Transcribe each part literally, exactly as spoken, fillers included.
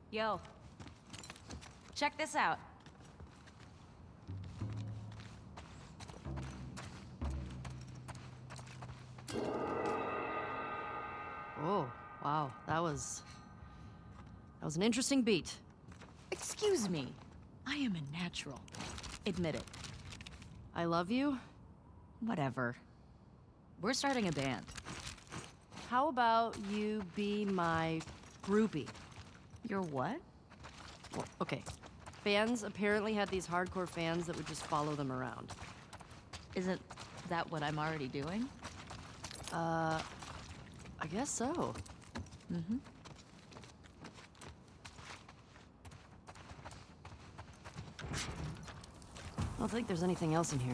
Yo, check this out. Oh, wow, that was... That was an interesting beat. Excuse me. I am a natural. Admit it. I love you? Whatever. We're starting a band. How about you be my groupie? You're what? Well, okay. Bands apparently had these hardcore fans that would just follow them around. Isn't that what I'm already doing? Uh, I guess so. Mm-hmm. I don't think there's anything else in here.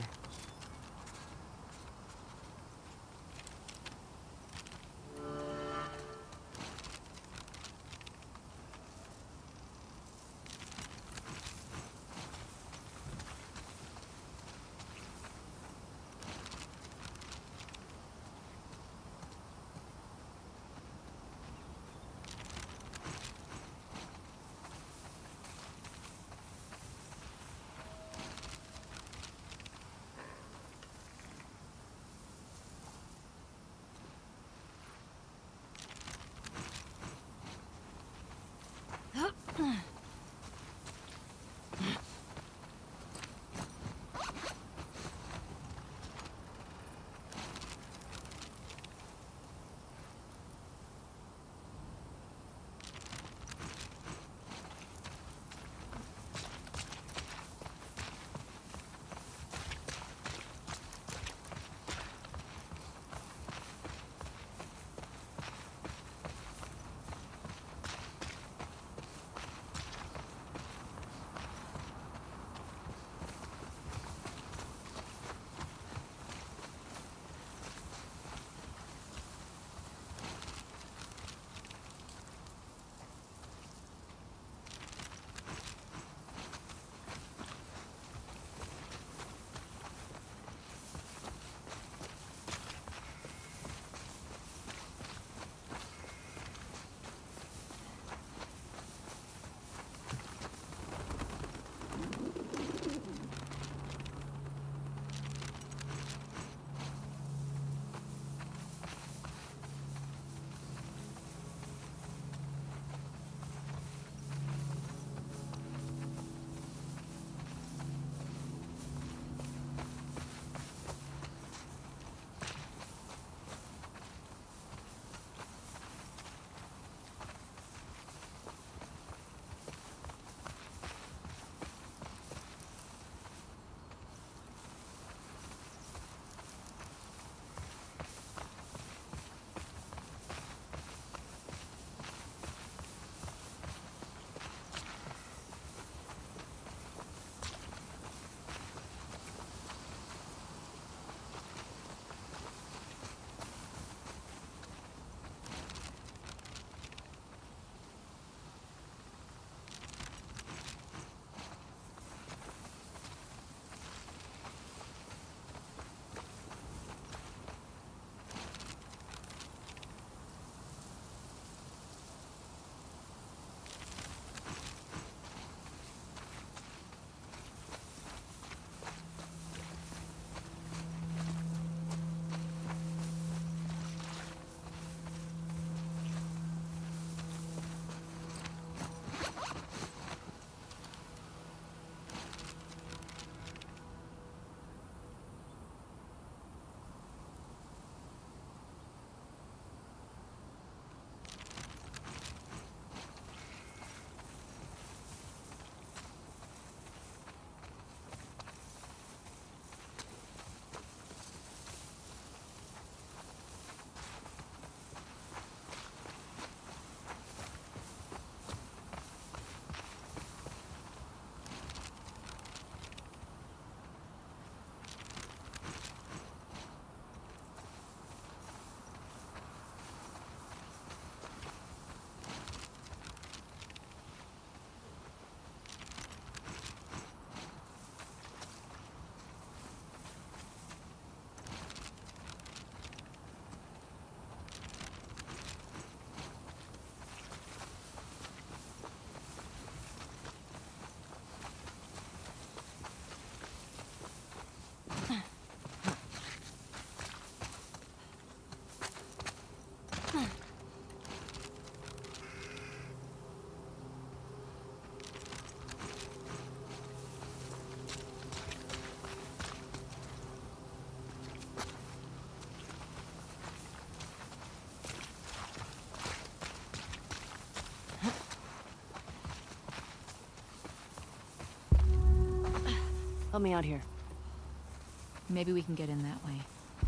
Help me out here. Maybe we can get in that way.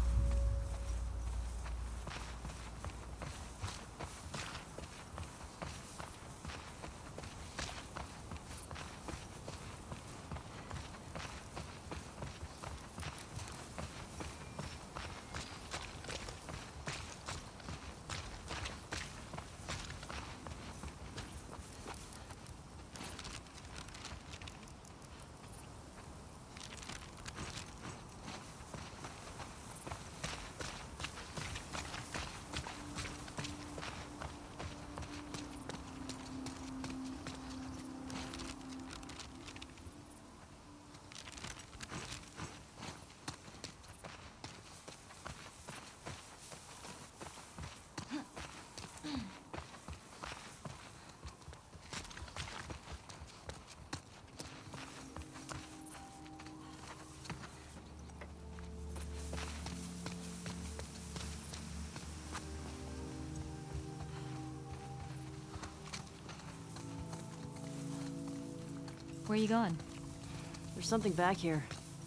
Where are you going? There's something back here.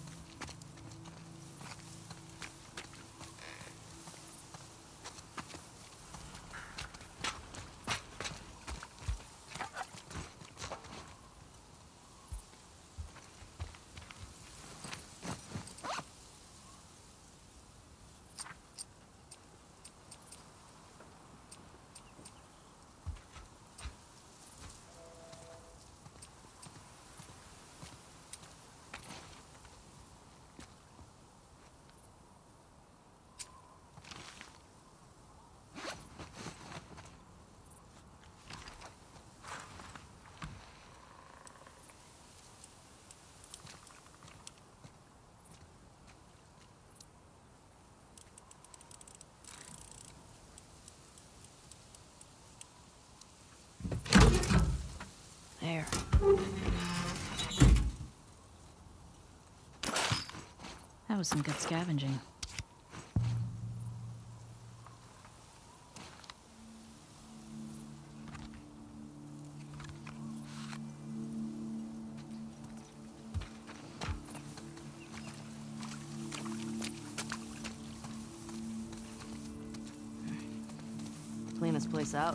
There. That was some good scavenging. Clean this place out.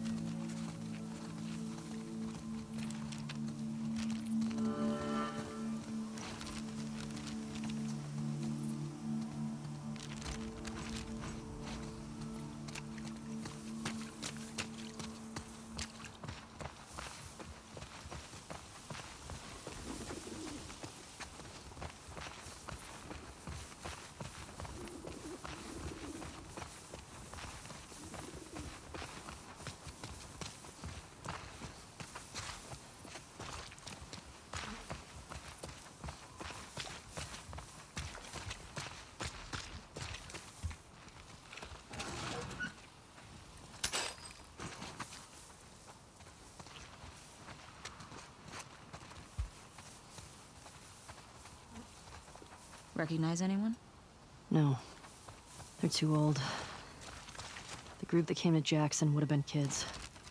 Recognize anyone? No. They're too old. The group that came to Jackson would have been kids.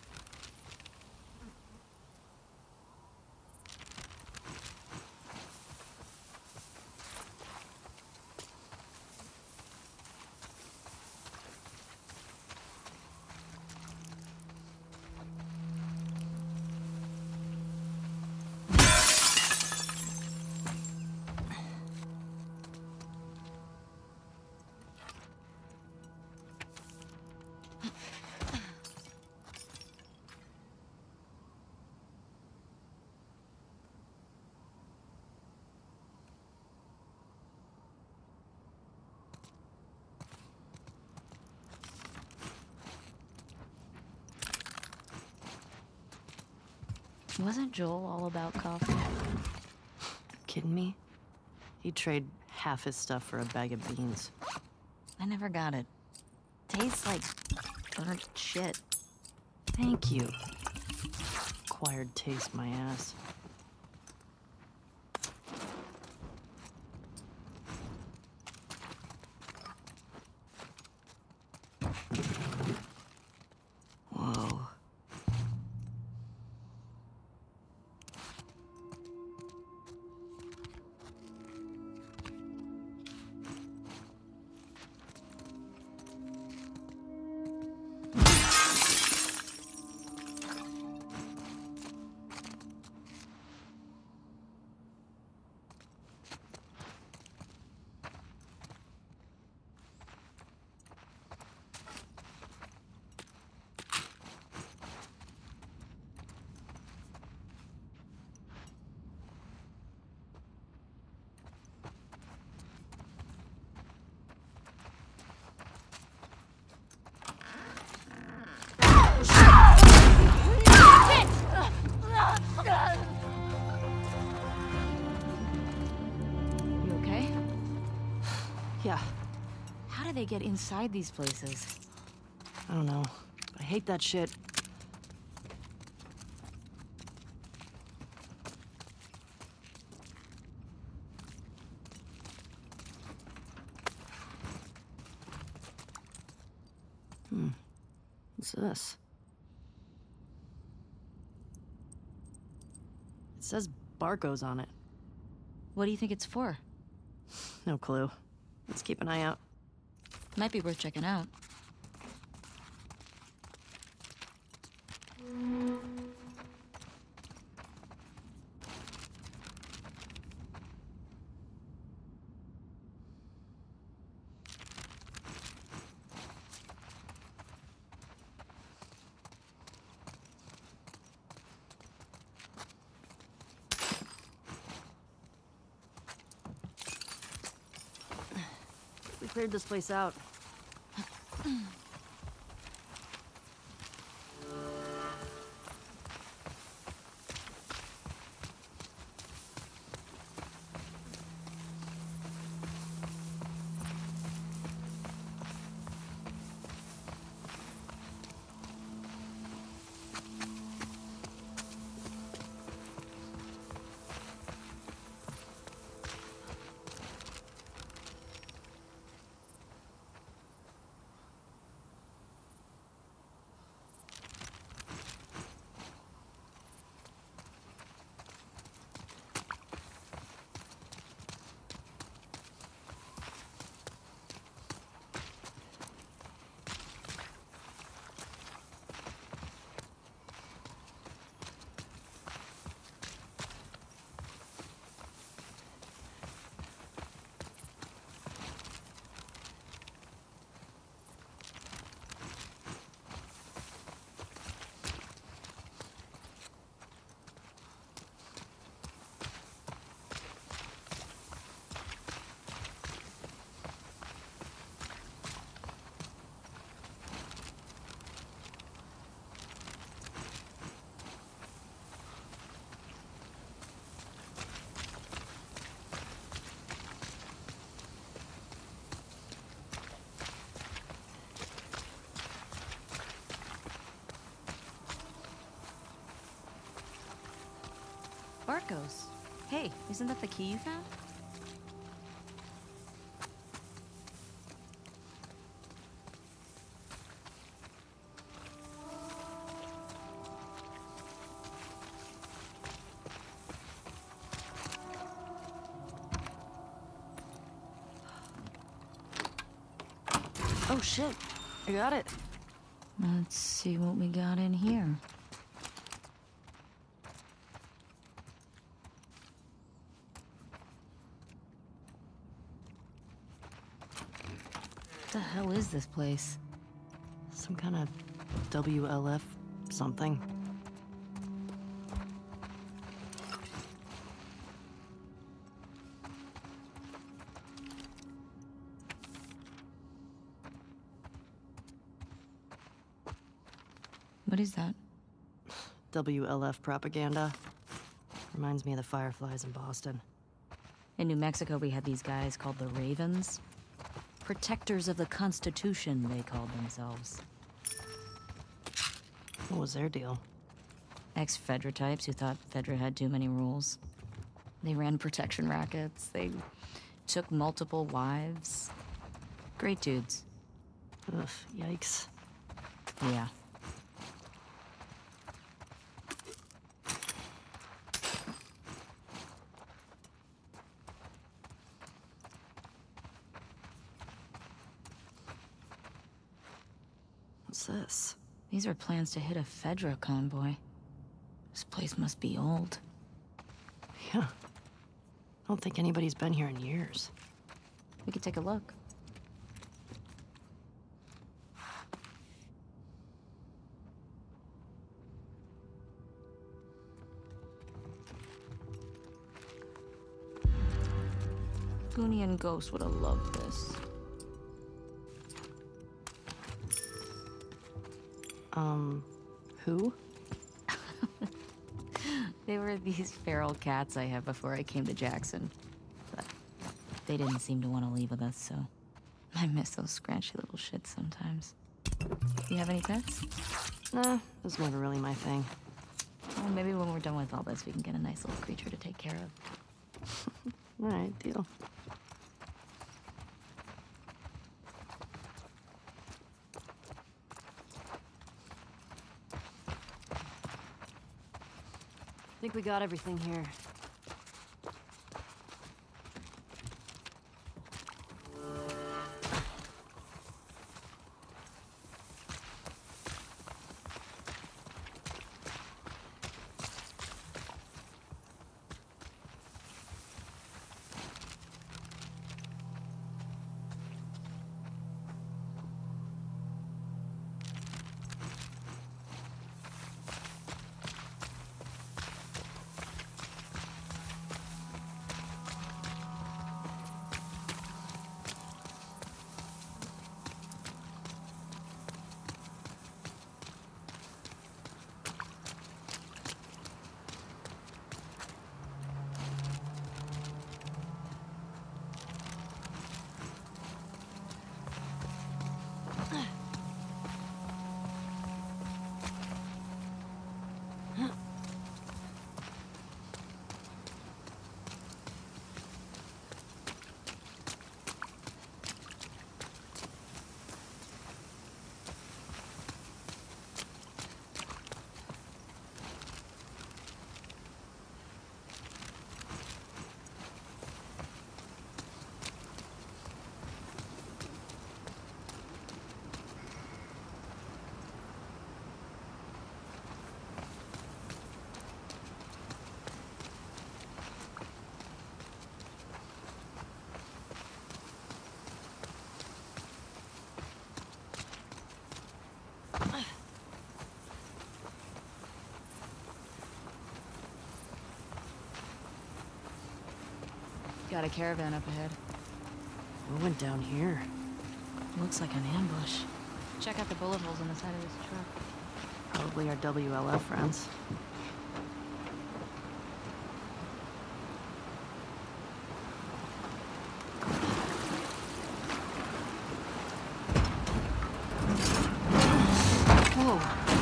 Wasn't Joel all about coffee? Kidding me? He'd trade half his stuff for a bag of beans. I never got it. Tastes like burnt shit. Thank you. Acquired taste, my ass. Whoa. Yeah, How do they get inside these places? I don't know. But I hate that shit. Hmm. What's this? It says Barco's on it. What do you think it's for? No clue. Let's keep an eye out. Might be worth checking out. We cleared this place out. Barco's. Hey, isn't that the key you found? Oh shit, I got it. Let's see what we got in here. What the hell is this place? Some kind of W L F something. What is that? W L F propaganda. Reminds me of the Fireflies in Boston. In New Mexico, we had these guys called the Ravens. Protectors of the Constitution, they called themselves. What was their deal? Ex-Fedra types who thought Fedra had too many rules. They ran protection rackets. They took multiple wives. Great dudes. Ugh, yikes. Yeah. What's this? These are plans to hit a Fedra convoy. This place must be old. Yeah. I don't think anybody's been here in years. We could take a look. Goonie and Ghost would have loved this. Um, who? They were these feral cats I had before I came to Jackson. But They didn't seem to want to leave with us, so I miss those scratchy little shits sometimes. You have any pets? Nah, it was never really my thing. Well, maybe when we're done with all this, we can get a nice little creature to take care of. All right, deal. Think we got everything here. Got a caravan up ahead. What went down here? Looks like an ambush. Check out the bullet holes in the side of this truck. Probably our W L F friends. Whoa.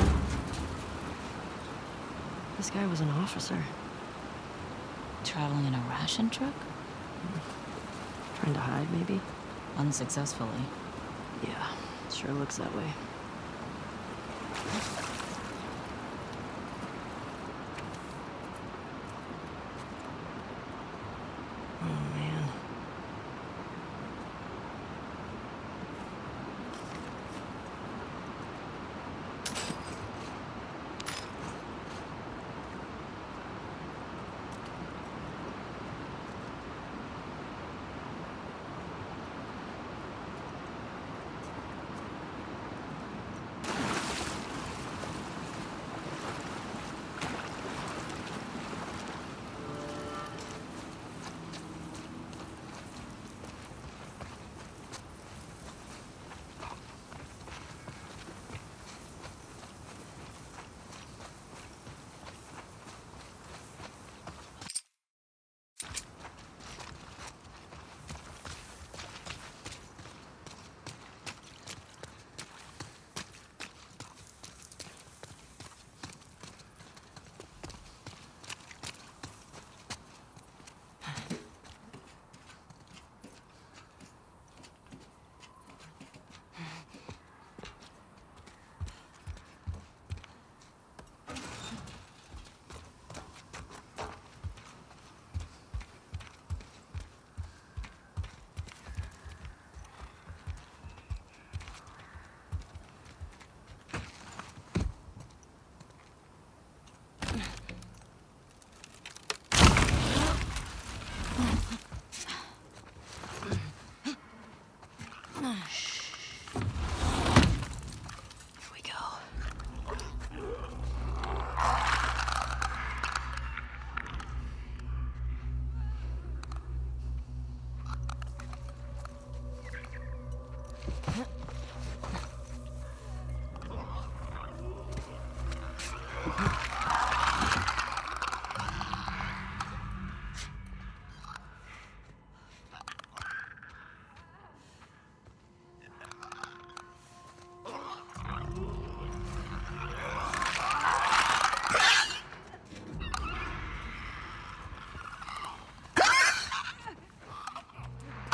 This guy was an officer. Traveling in a ration truck? Trying to hide, maybe? Unsuccessfully. Yeah, sure looks that way. Oh, man.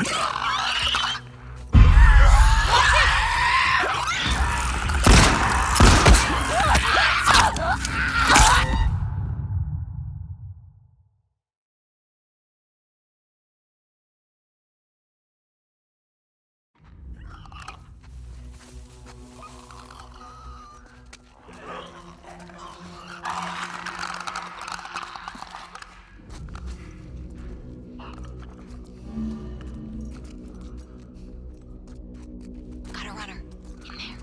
Got a runner. In there.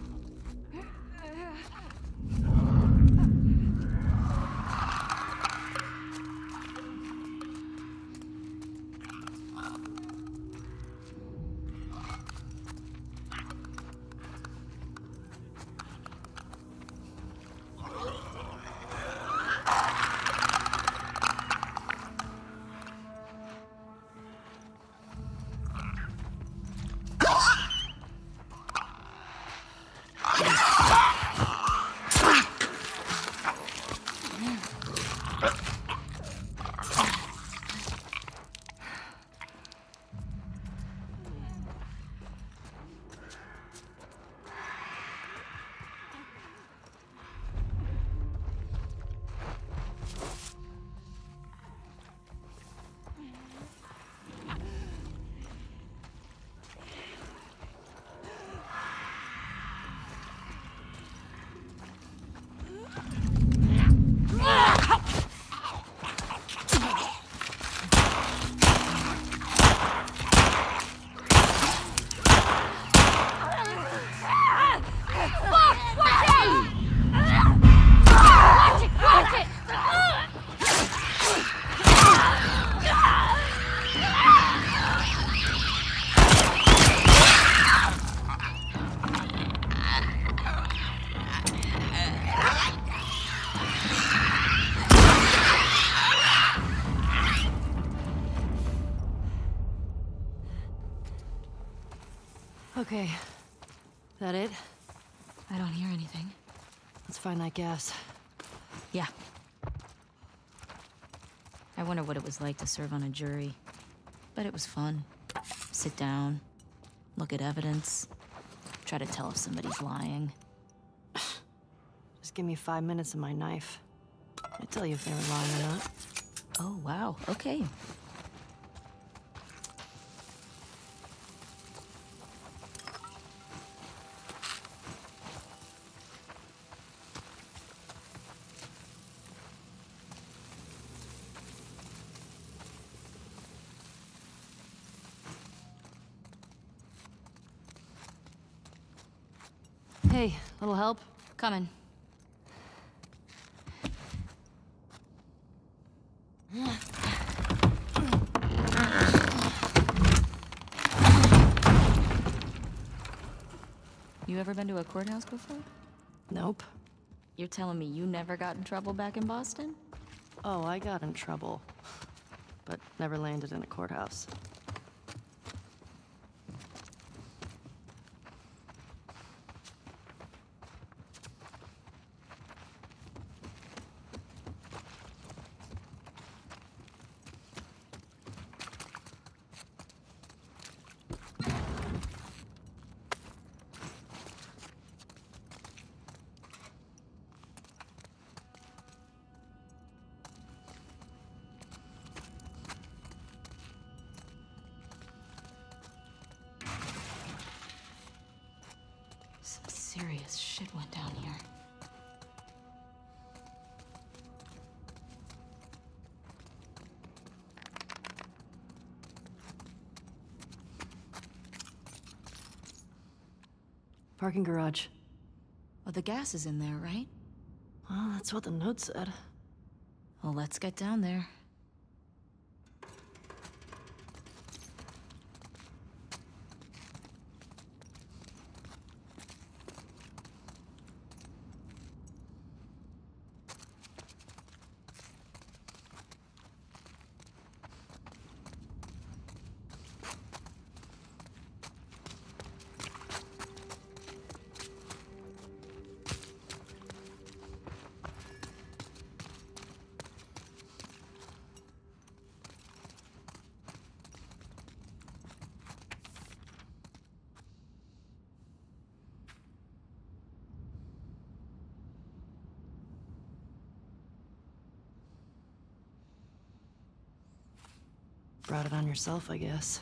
Okay. That it? I don't hear anything. Let's find that gas. Yeah. I wonder what it was like to serve on a jury. But it was fun. Sit down, look at evidence, try to tell if somebody's lying. Just give me five minutes and my knife. I tell you if they were lying or not. Oh, wow. Okay. Hey, little help? Coming. You ever been to a courthouse before? Nope. You're telling me you never got in trouble back in Boston? Oh, I got in trouble. But never landed in a courthouse. Some serious shit went down here. Parking garage. Well, the gas is in there, right? Well, that's what the note said. Well, let's get down there. Brought it on yourself, I guess.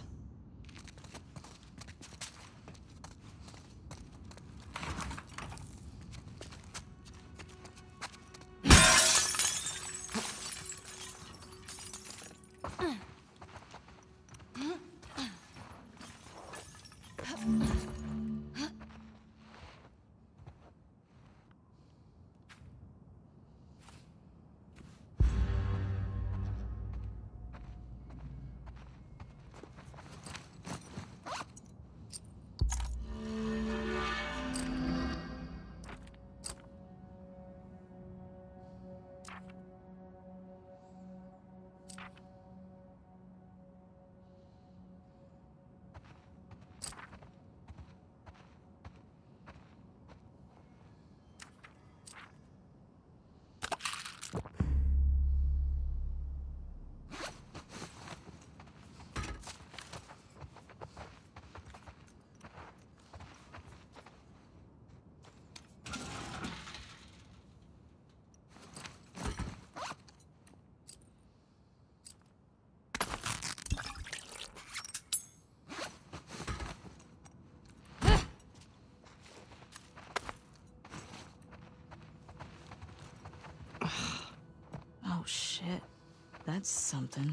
Oh shit. That's something.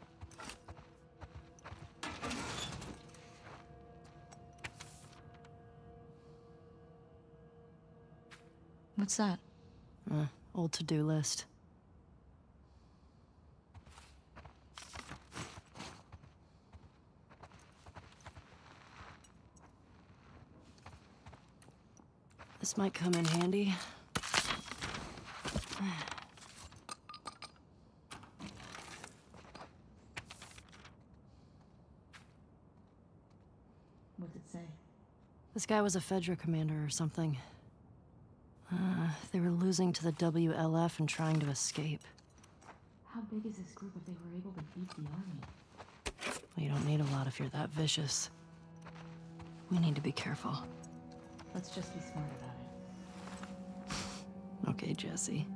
What's that? Uh, old to-do list. This might come in handy. What'd it say? This guy was a Fedra commander or something. Uh, they were losing to the W L F and trying to escape. How big is this group if they were able to beat the army? Well, you don't need a lot if you're that vicious. We need to be careful. Let's just be smart about it. Okay, Jesse.